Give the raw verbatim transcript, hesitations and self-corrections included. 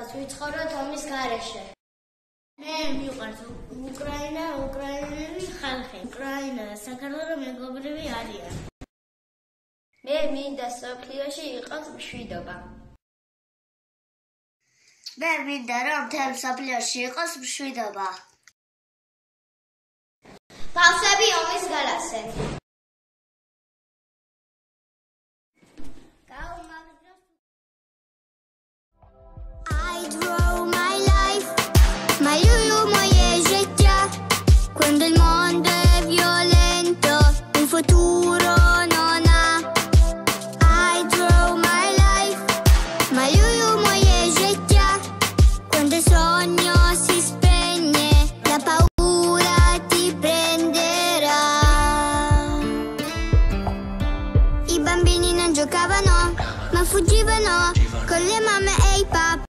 სადაც ვიცხოვროთ ომის გარეშე. მე მიყვარს უკრაინა, უკრაინელი ხალხი. უკრაინა და საქართველო მეგობრები არიან. მე მინდა სოფლიოში იყოს მშვიდობა. მე მინდა რომ მთელ სოფლიოში იყოს მშვიდობა. ბავშვები ომის გალასენ. I draw my life, ma io moje życie. Quando il mondo è violento, un futuro non ha. I draw my life, ma io moje życie. Quando il sogno si spegne, la paura ti prenderà. I bambini non giocavano, ma fuggivano con le mamme e i papà.